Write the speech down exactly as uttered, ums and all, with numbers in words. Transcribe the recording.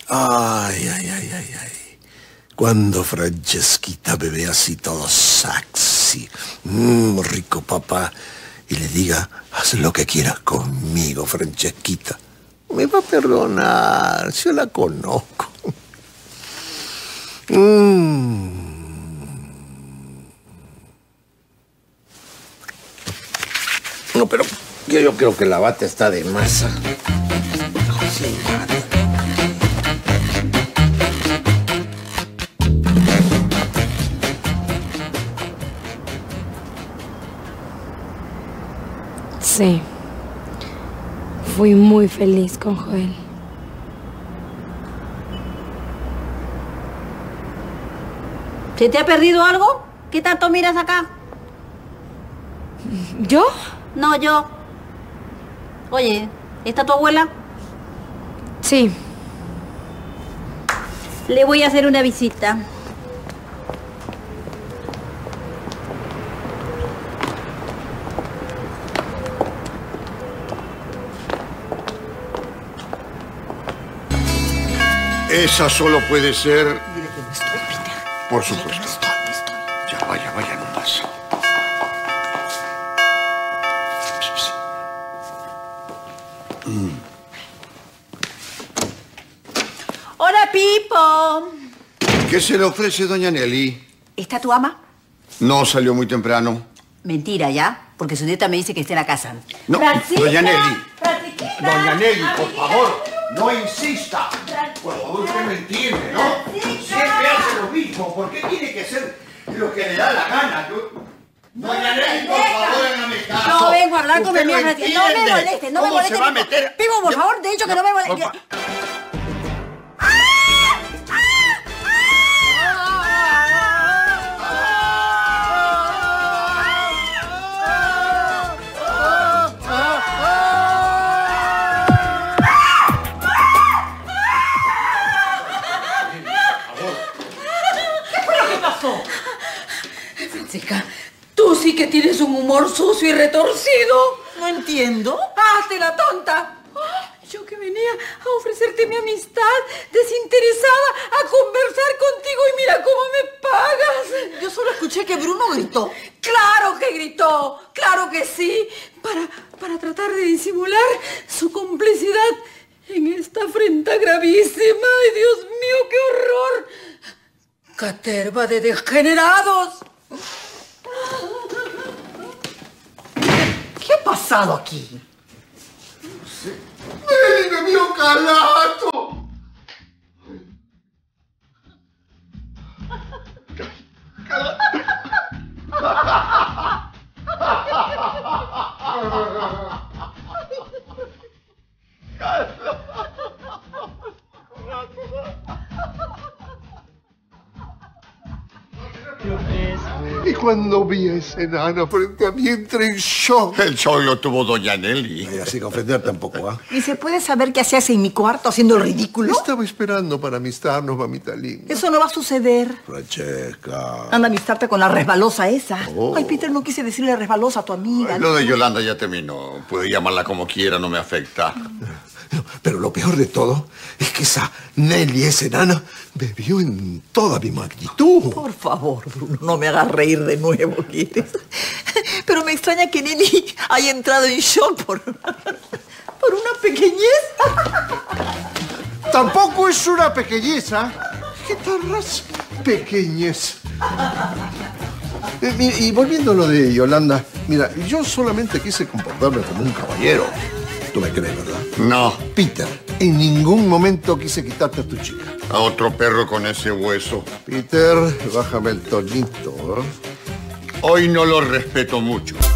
Ay, ay, ay, ay, ay. Cuando Francesquita me ve así todo sexy, mmm, rico papá, y le diga, haz lo que quieras conmigo, Francesquita, me va a perdonar, yo la conozco. Mm. No, pero yo, yo creo que la bata está de masa. Sí, sí. Fui muy feliz con Joel. ¿Se te ha perdido algo? ¿Qué tanto miras acá? ¿Yo? No, yo. Oye, ¿está tu abuela? Sí. Le voy a hacer una visita. Esa solo puede ser... Dile que no estoy, Peter. Por Dile supuesto. que no estoy, no estoy. Ya, vaya, vaya nomás. Mm. Hola, Pipo. ¿Qué se le ofrece, doña Nelly? ¿Está tu ama? No, salió muy temprano. Mentira, ¿ya? Porque su nieta me dice que está en la casa. No, Francisca, doña Nelly. Francisquita, Doña Nelly, por amiguita. favor, no insista. Por favor, usted me entiende, ¿no? Siempre hace lo mismo. ¿Por qué tiene que ser lo que le da la gana? Yo... Doña Nelly, por favor, hágame caso. No vengo a hablar con mi Usted amiga no Francisca. No me entiende. moleste, no me ¿Cómo moleste. se va a meter? Pipo, por Yo- favor, te he dicho que no me moleste. Por fa- Francisca, tú sí que tienes un humor sucio y retorcido. No entiendo. ¡Hazte la tonta! Ah, yo que venía a ofrecerte mi amistad desinteresada, a conversar contigo y mira cómo me pagas. Yo solo escuché que Bruno gritó. ¡Claro que gritó! ¡Claro que sí! Para, para tratar de disimular su complicidad en esta afrenta gravísima. ¡Ay, Dios mío, qué horror! ¡Caterva de degenerados! ¿Qué ha pasado aquí? ¡Nelly, me vio calato! Y cuando vi a esa enana frente a mí, entré en shock. El show lo tuvo doña Nelly. Y así que ofender tampoco, ¿ah? ¿Y se puede saber qué hacías en mi cuarto haciendo el ridículo? Estaba esperando para amistarnos, mamita linda. Eso no va a suceder. Francesca. Anda a amistarte con la resbalosa esa. Oh. Ay, Peter, no quise decirle resbalosa a tu amiga. Lo de Yolanda ya terminó. Puede llamarla como quiera, no me afecta. No, pero lo peor de todo es que esa Nelly, esa enana, me vio en toda mi magnitud. Por favor, Bruno, no me hagas reír de nuevo, ¿quieres? Pero me extraña que Nelly haya entrado en shock por, por una pequeñez. Tampoco es una pequeñeza. ¿Qué tarras? Pequeñez. Eh, y, y volviendo a lo de Yolanda, mira, yo solamente quise comportarme como un caballero. Tú me crees, ¿verdad? No, Peter, en ningún momento quise quitarte a tu chica. a otro perro con ese hueso. Peter, bájame el tonito, ¿eh? Hoy no lo respeto mucho.